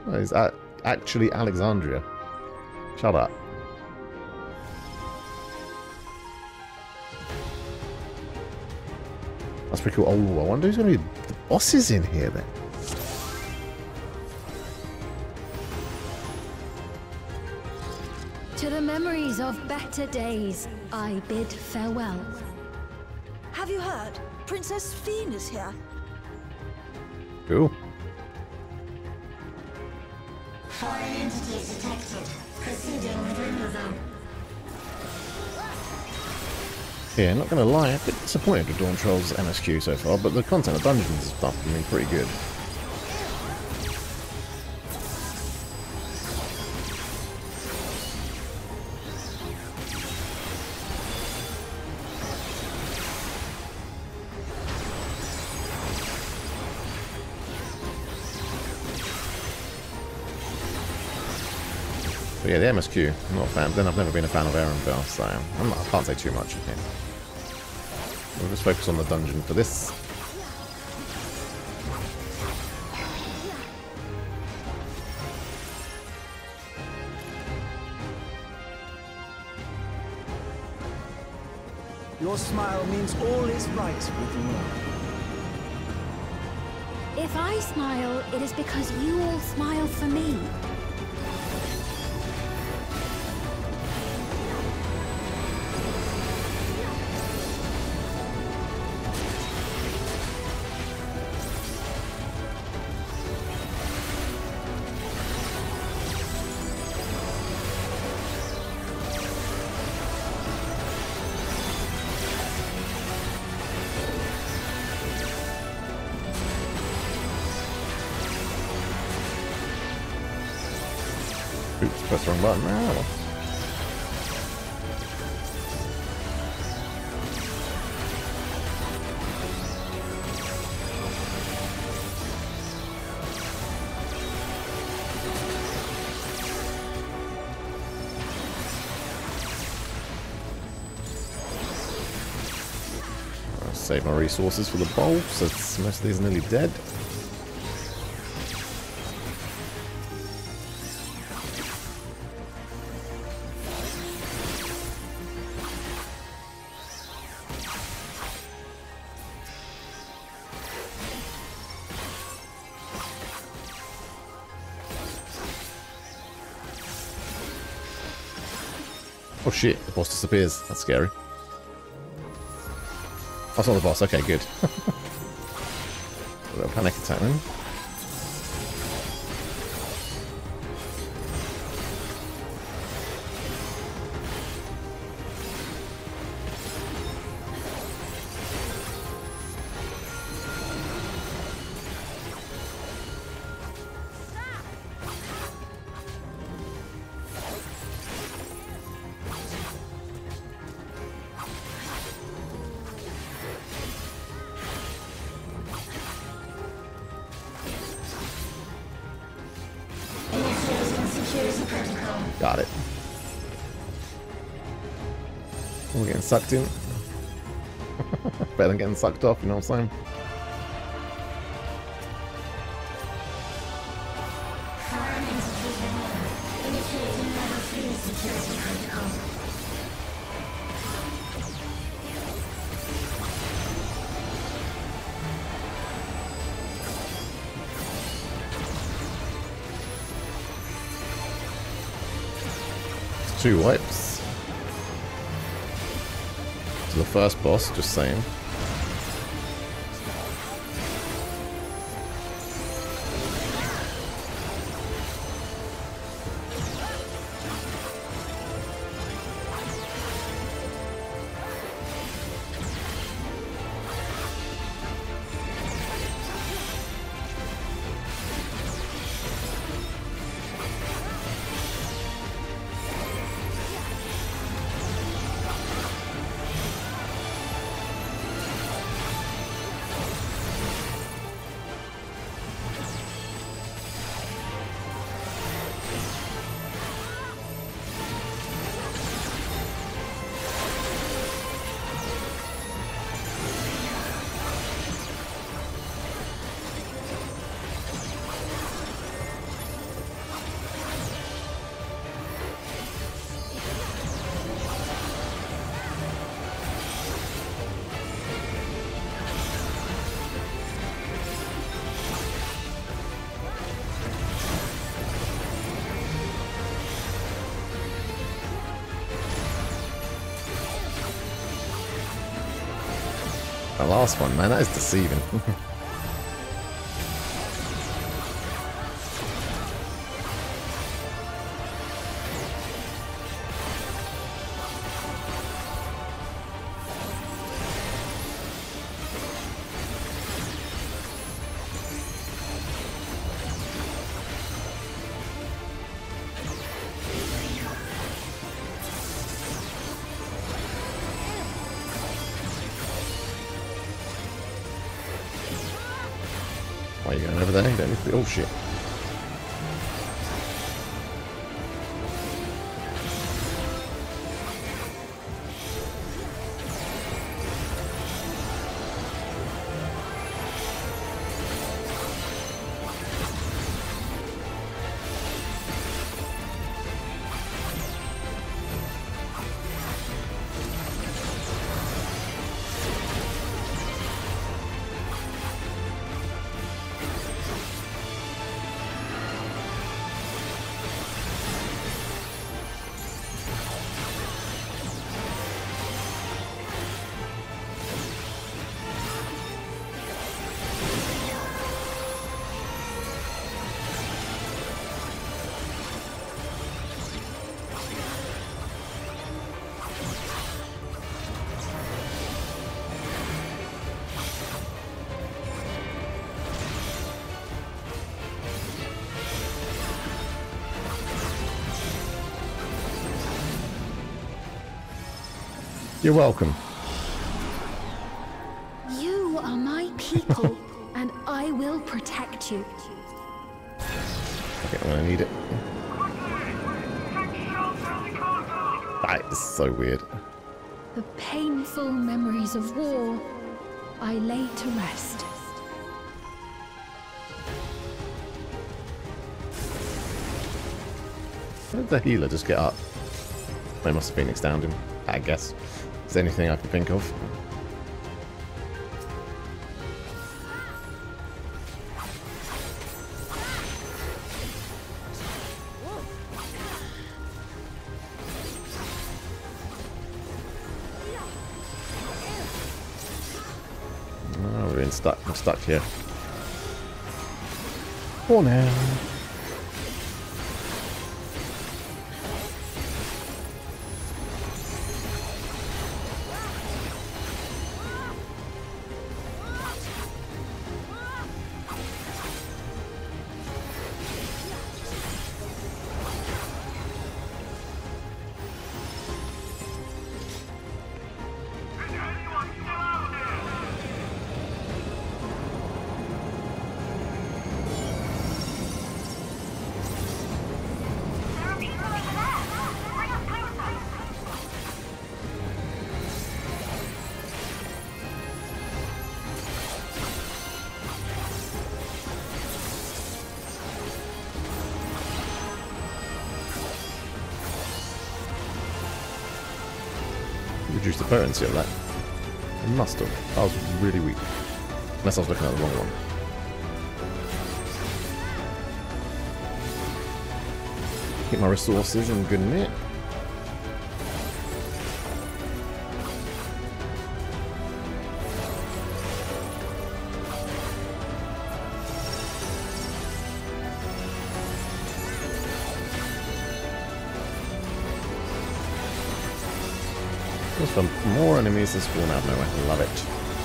Is that actually Alexandria? Shut up. That's pretty cool. Oh, I wonder who's going to be the bosses in here then. To the memories of better days, I bid farewell. Have you heard? Princess Fiend is here. Cool. Foreign entities detected. Proceeding with removal. Yeah, not going to lie, I've been disappointed with Dawntrail's MSQ so far, but the content of dungeons and stuff has been pretty good. But yeah, the MSQ, I'm not a fan. Then I've never been a fan of Aaronville, so I can't say too much of him. We'll just focus on the dungeon for this. Your smile means all is right with the world. If I smile, it is because you all smile for me. Oops, press the wrong button. Oh. I'll save my resources for the bowl, since most of these are nearly dead. Oh shit, the boss disappears. That's scary. That's not the boss, okay, good. A little panic attack then. Got it. We're getting sucked in. Better than getting sucked off, you know what I'm saying? Two wipes. To the first boss, just saying. The last one, man, that is deceiving. Why are you going over there? You don't need to be... Oh, shit. You're welcome. You are my people, and I will protect you. Okay, I'm gonna need it. That is so weird. The painful memories of war I lay to rest. How did the healer just get up? They must have Phoenix downed him, I guess. Is there anything I can think of? Oh, we're in stuck. I'm stuck here. For now. Reduce the potency of that. It must have. That was really weak. Unless I was looking at the wrong one. Keep my resources in good nick. Just for more enemies that spawn out of nowhere. Love it.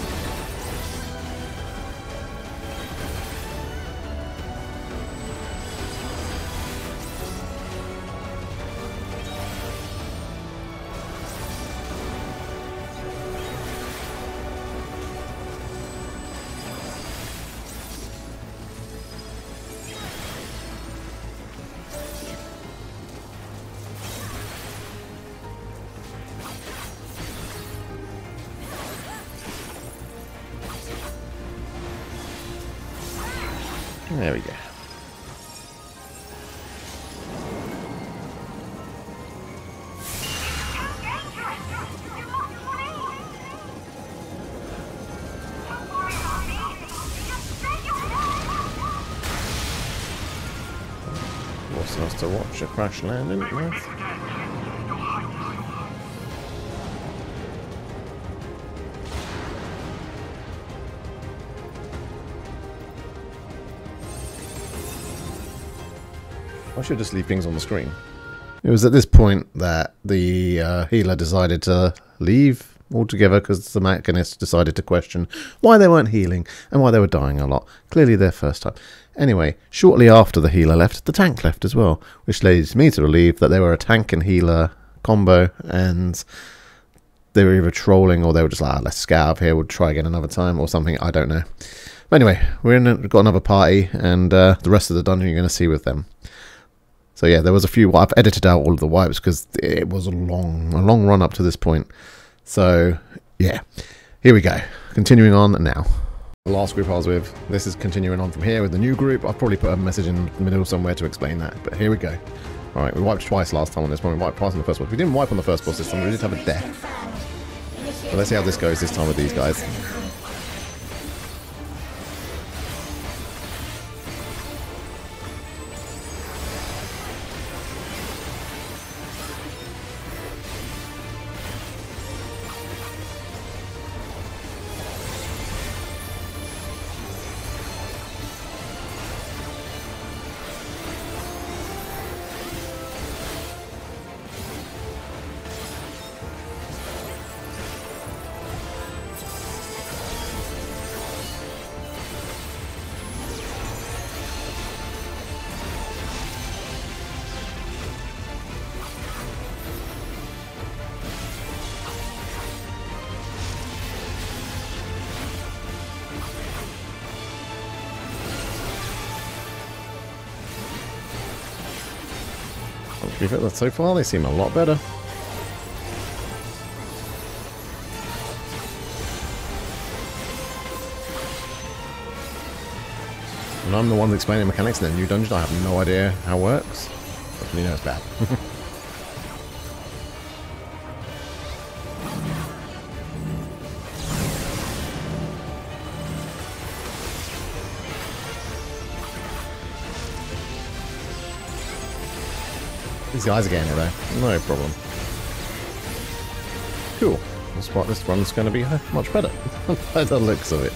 There we go. Forcing us to watch a crash landing. Nice. I should just leave pings on the screen. It was at this point that the healer decided to leave altogether because the mechanist decided to question why they weren't healing and why they were dying a lot. Clearly their first time. Anyway, shortly after the healer left, the tank left as well, which leads me to believe that they were a tank and healer combo, and they were either trolling or they were just like, let's get out of here, we'll try again another time or something, I don't know. But anyway, we've got another party, and the rest of the dungeon you're going to see with them. So yeah, there was a few. I've edited out all of the wipes because it was a long run up to this point. So yeah, here we go. Continuing on now. The last group I was with. This is continuing on from here with the new group. I'll probably put a message in the middle somewhere to explain that. But here we go. All right, we wiped twice last time on this one. We wiped twice on the first one. We didn't wipe on the first boss this time. We did have a death. But let's see how this goes this time with these guys. So far, they seem a lot better. And I'm the one explaining mechanics in the new dungeon. I have no idea how it works. But you know it's bad. These guys are getting it though, no problem. Cool. This run's going to be much better by the looks of it.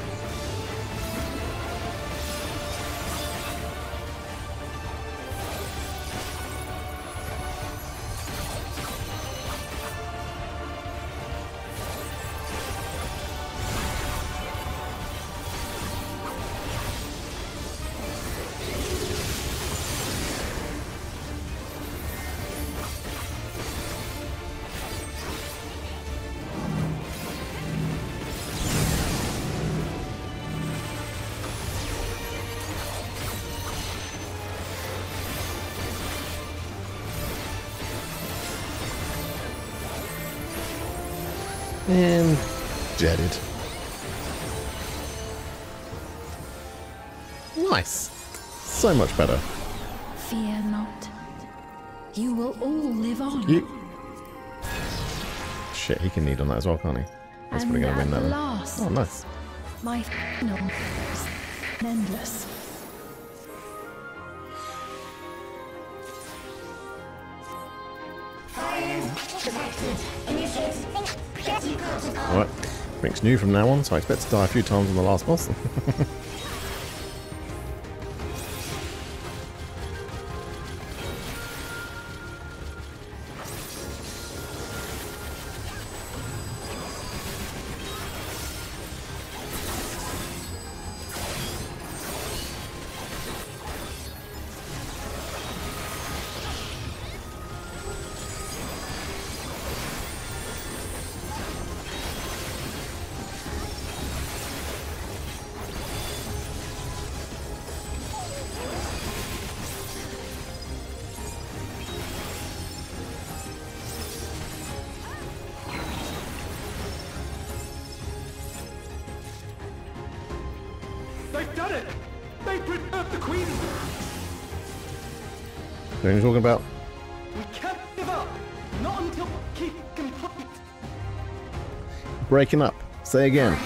And jetted. Nice. So much better. Fear not. You will all live on. Shit, he can need on that as well, can't he? That's probably going to win that one. Oh, nice. My final is endless. Alright, Rink's new from now on, so I expect to die a few times on the last boss. They've done it! They preserved the Queen! What are you talking about? We can't give up! Not until keep complete! Breaking up. Say again.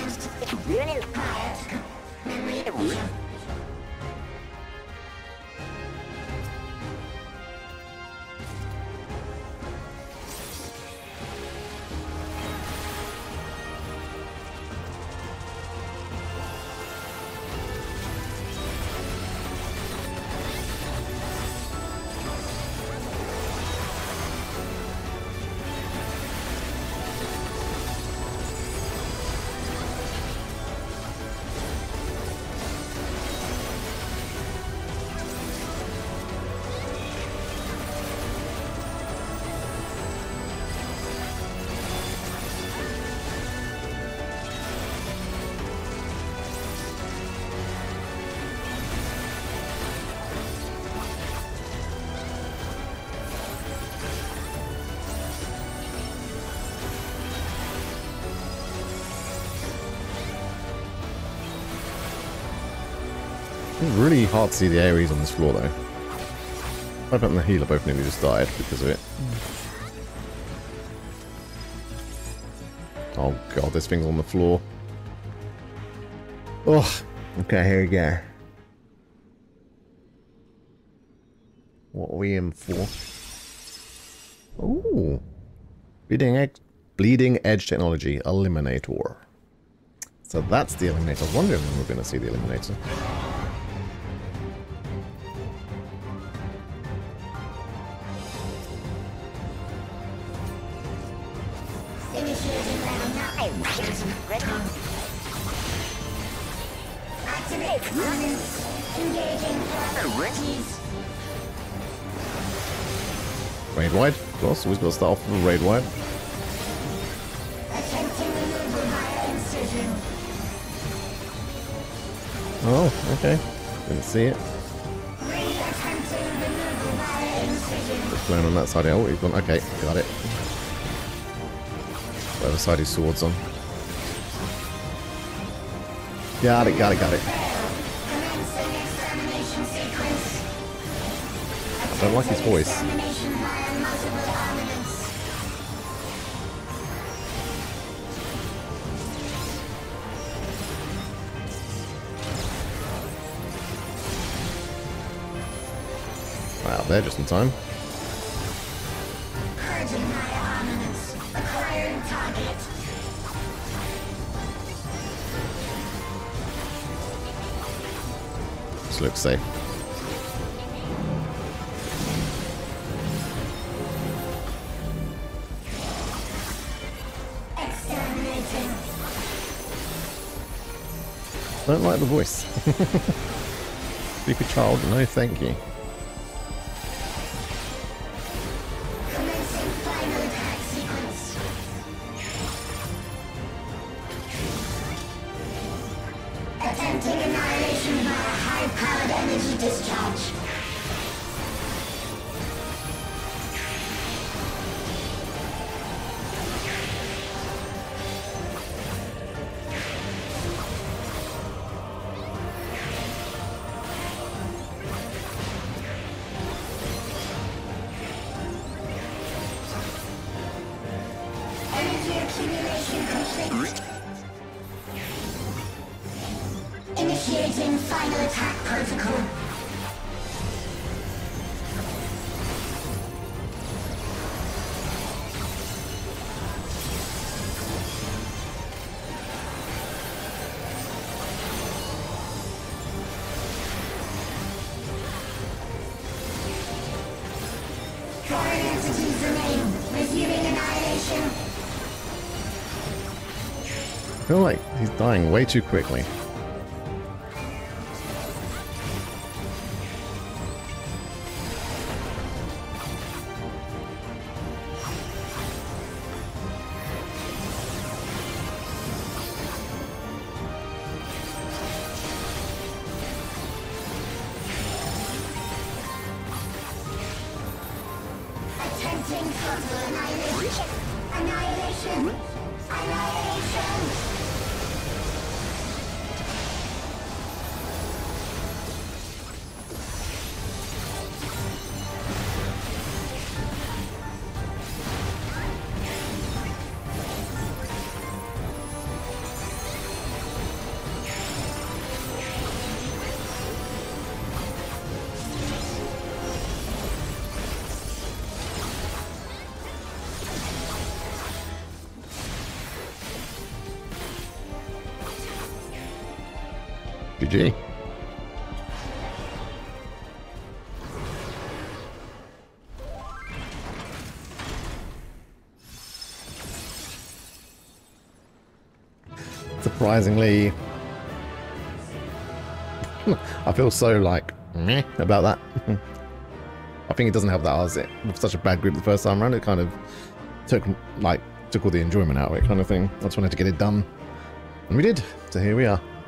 It's really hard to see the AoEs on this floor though. Pipe and the healer both nearly just died because of it. Oh god, this thing's on the floor. Oh, okay, here we go. What are we in for? Ooh. Bleeding Edge Technology, Eliminator. So that's the Eliminator. I was wondering when we're going to see the Eliminator. Initiating round 9. Activate components. Engaging priorities. Raid wide, of course. Always got to start off with a raid wide. Attempting removal via incision. Oh, okay. Didn't see it. Re-attempting removal via incision. Just blown on that side. Oh, he's gone. Okay, got it. Whatever side his sword's on. Got it, got it, got it. Commencing extermination sequence. I don't like his voice. Extermination via multiple armaments. Wow, they're just in time. Purging via armaments. Acquiring target. This looks safe. Exterminating. Don't like the voice. Speak a child, no thank you. Commencing final attack sequence. Attempting annihilation via high-powered energy discharge. Energy accumulation complete. Initiating final attack protocol. Foreign entities remain. Resuming annihilation. I feel like he's dying way too quickly. Attempting total annihilation. Annihilation. Annihilation. GG. Surprisingly, I feel so like meh about that. I think it doesn't help that I was with such a bad group the first time around. It kind of took all the enjoyment out of it, kind of thing. I just wanted to get it done, and we did. So here we are.